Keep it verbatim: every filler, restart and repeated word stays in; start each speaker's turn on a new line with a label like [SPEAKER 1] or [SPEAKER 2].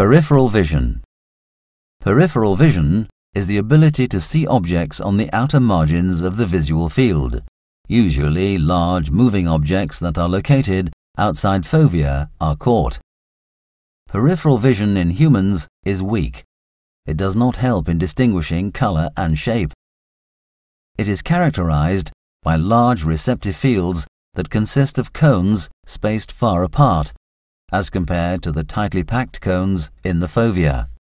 [SPEAKER 1] Peripheral vision. Peripheral vision is the ability to see objects on the outer margins of the visual field, usually large moving objects that are located outside fovea are caught. Peripheral vision in humans is weak. It does not help in distinguishing color and shape. It is characterized by large receptive fields that consist of cones spaced far apart, as compared to the tightly packed cones in the fovea.